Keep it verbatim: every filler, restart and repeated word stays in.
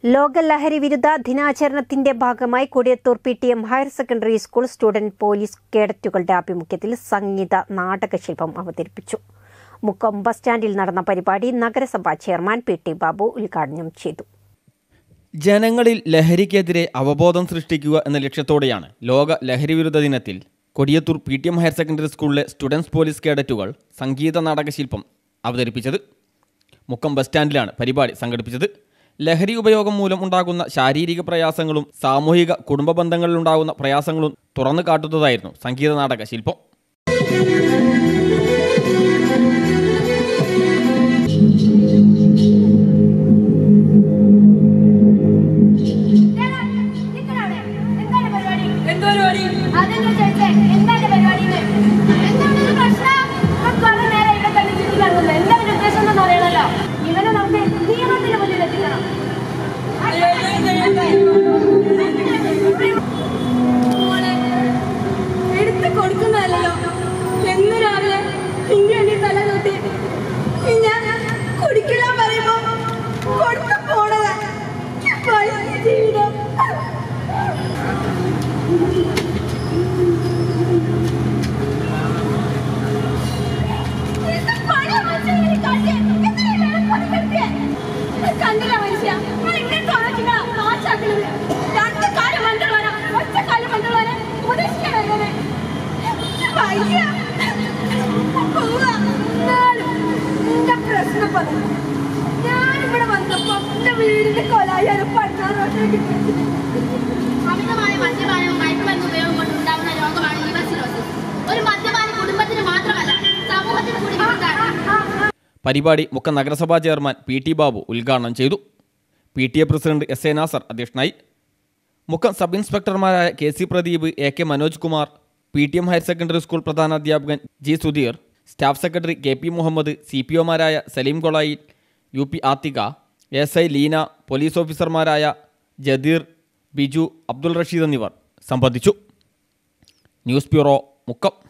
ലോക ലഹരി വിരുദ്ധ ദിനാചരണത്തിന്റെ ഭാഗമായി Kodiyathur P T M higher secondary school student police കേഡറ്റുകളുടെ ആഭിമുഖ്യത്തിൽ സംഗീത നാടകശില്പം അവതരിപ്പിച്ചു. മുക്കം ബസ് സ്റ്റാൻഡിൽ നടന്ന പരിപാടി നഗരസഭാ ചെയർമാൻ പി ടി ബാബു ഉദ്ഘാടനം ചെയ്തു. ജനങ്ങളിൽ ലഹരിക്കെതിരെ അവബോധം സൃഷ്ടിക്കുക എന്ന ലക്ഷ്യത്തോടെയാണ് ലോക ലഹരി വിരുദ്ധ ദിനത്തിൽ Kodiyathur P T M higher secondary സ്കൂളിലെ സ്റ്റുഡൻസ് പോലീസ് കേഡറ്റുകൾ സംഗീത നാടകശില്പം അവതരിപ്പിച്ചത്. മുക്കം ബസ് സ്റ്റാൻഡിലാണ് പരിപാടി സംഘടിപ്പിച്ചത്. ലഹരി ഉപയോഗം മൂലം ഉണ്ടാകുന്ന ശാരീരിക പ്രയാസങ്ങളും സാമൂഹിക കുടുംബ ബന്ധങ്ങളിലുണ്ടാകുന്ന പ്രയാസങ്ങളും തുറന്നു കാട്ടുന്നതായിരുന്നു സംഗീത നാടക ശില്പം. എടുത്ത് കൊടുക്കുന്നതല്ലോ എന്ന് രാവിലെ ഇങ്ങനെ തല തൊട്ടി ഞാൻ കുടിക്കാൻ പറയുമ്പോ കൊടുത്തു പോണതാ ജീവിതം. കണ്ടില്ല മനുഷ്യ നാശാക്കുന്നത് രണ്ട് കാലം മണ്ടുള്ളവരാ ഒറ്റ കാലം മണ്ടുള്ളവരെ ഉപദേശിക്കാനേ എന്റെ പ്രശ്നം പറഞ്ഞു. ഞാനിവിടെ വന്നപ്പോ എന്റെ വീടിന്റെ കൊലായാലും പതിനാറ് വർഷം കിട്ടി. അമിതമായ മദ്യപാനവും മയക്കുമരുന്ന് ഉപയോഗം കൊണ്ടുണ്ടാകുന്ന രോഗമാണ് ലിവർ സിറോസിസ്. ഒരു മദ്യപാന കുടുംബത്തിന് മാത്രമല്ല സമൂഹത്തിന് കൂടി. പരിപാടി മുക്കം നഗരസഭാ ചെയർമാൻ പി ടി ബാബു ഉദ്ഘാടനം ചെയ്തു. P T A president S A Nasar അധ്യക്ഷനായി. മുക്കം സബ് ഇൻസ്പെക്ടർമാരായ K C Pradeep, A K Manoj Kumar, P T M higher secondary school പ്രധാനാധ്യാപകൻ G Sudheer, staff secretary K P Muhammad, C P ഒമാരായ Saleem Kolayil, U P Athika, S I Leena, police ഓഫീസർമാരായ ജദീർ, ബിജു, അബ്ദുൾ റഷീദ് എന്നിവർ സംബന്ധിച്ചു. News bureau, Mukkam.